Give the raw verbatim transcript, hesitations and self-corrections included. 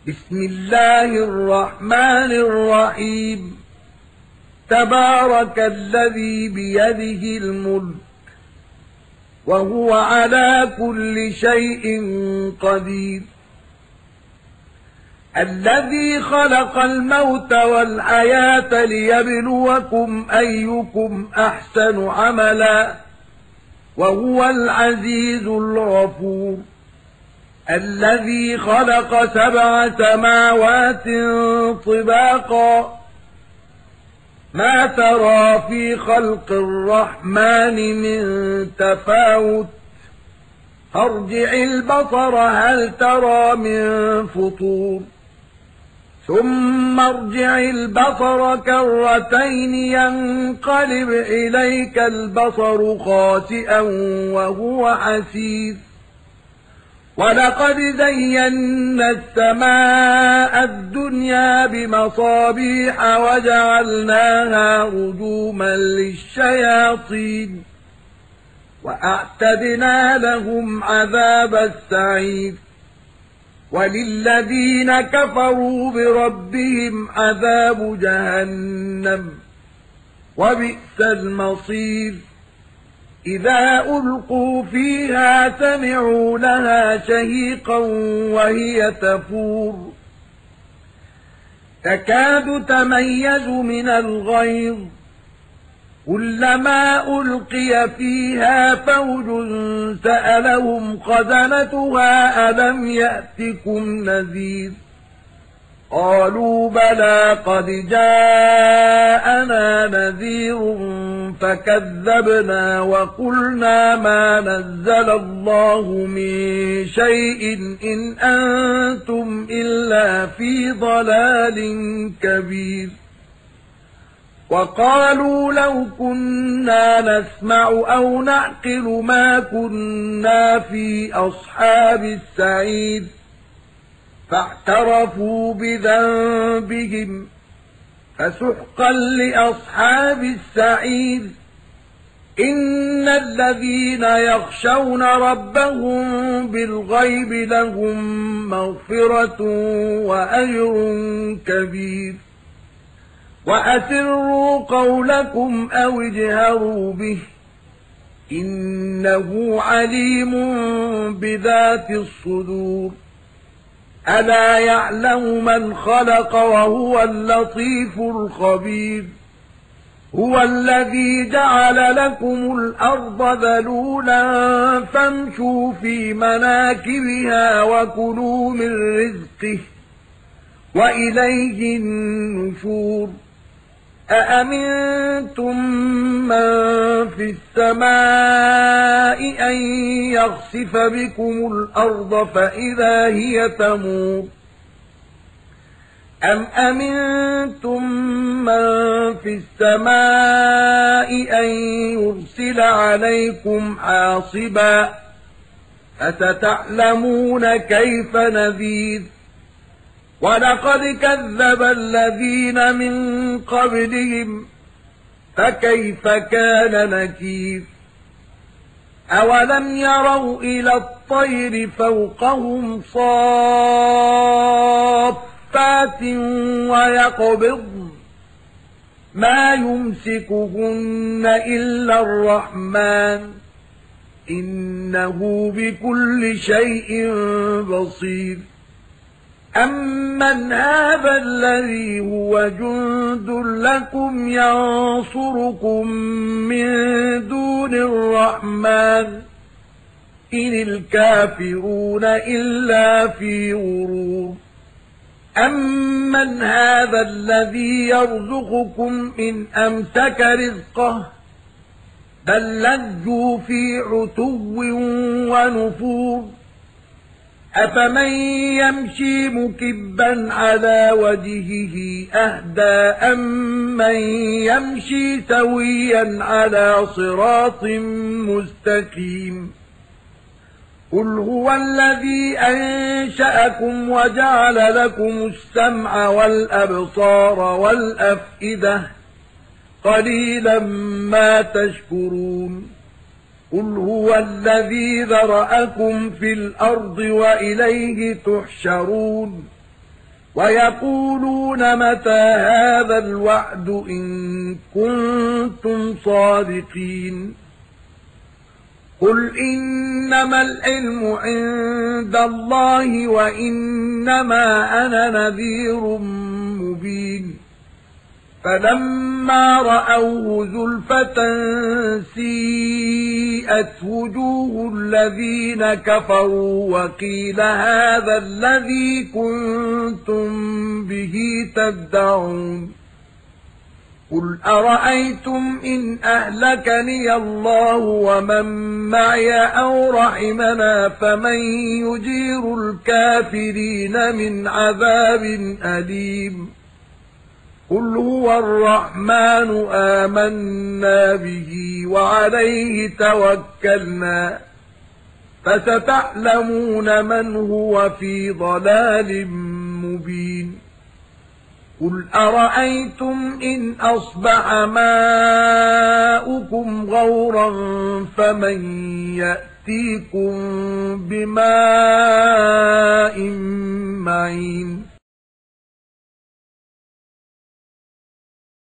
بسم الله الرحمن الرحيم تبارك الذي بيده الملك وهو على كل شيء قدير الذي خلق الموت والحياة ليبلوكم أيكم أحسن عملا وهو العزيز الغفور الذي خلق سبع سماوات طباقا ما ترى في خلق الرحمن من تفاوت ارجع البصر هل ترى من فطور ثم ارجع البصر كرتين ينقلب إليك البصر خاسئا وهو حسير ولقد زينا السماء الدنيا بمصابيح وجعلناها رجوما للشياطين وأعتدنا لهم عذاب السعير وللذين كفروا بربهم عذاب جهنم وبئس المصير إذا ألقوا فيها سمعوا لها شهيقا وهي تفور تكاد تميز من الغيظ كلما ألقي فيها فوج سألهم خزنتها ألم يأتكم نذير قالوا بلى قد جاءنا نذير فكذبنا وقلنا ما نزل الله من شيء إن أنتم إلا في ضلال كبير وقالوا لو كنا نسمع أو نعقل ما كنا في أصحاب السعير فاعترفوا بذنبهم فسحقا لأصحاب السعير إن الذين يخشون ربهم بالغيب لهم مغفرة وأجر كبير وأسروا قولكم أو اجهروا به إنه عليم بذات الصدور ألا يعلم من خلق وهو اللطيف الخبير هو الذي جعل لكم الأرض ذلولا فامشوا في مناكبها وكلوا من رزقه وإليه النشور أأمنتم من في السماء أن يخسف بكم الأرض فإذا هي تمور أم أمنتم من في السماء أن يرسل عليكم حاصبا فستعلمون كيف نذير ولقد كذب الذين من قبلهم فكيف كان نكير أولم يروا إلى الطير فوقهم صافات ويقبضن ما يمسكهن إلا الرحمن إنه بكل شيء بصير أمن هذا الذي هو جند لكم ينصركم من دون الرحمن إن الكافرون إلا في غرور أمن هذا الذي يرزقكم إن أمسك رزقه بل لجوا في عتو ونفور أفمن يمشي مكبا على وجهه أهدى أمن يمشي سويا على صراط مستقيم قل هو الذي أنشأكم وجعل لكم السمع والأبصار والأفئدة قليلا ما تشكرون قل هو الذي ذرأكم في الأرض وإليه تحشرون ويقولون متى هذا الوعد إن كنتم صادقين قل إنما العلم عند الله وإنما أنا نذير مبين فلما رأوه زلفة سيئت وجوه الذين كفروا وقيل هذا الذي كنتم به تدعون قل أرأيتم إن أهلكني الله ومن معي أو رحمنا فمن يجير الكافرين من عذاب أليم قل هو الرحمن آمنا به وعليه توكلنا فستعلمون من هو في ضلال مبين قل أرأيتم إن أصبح ماؤكم غورا فمن يأتيكم بماء معين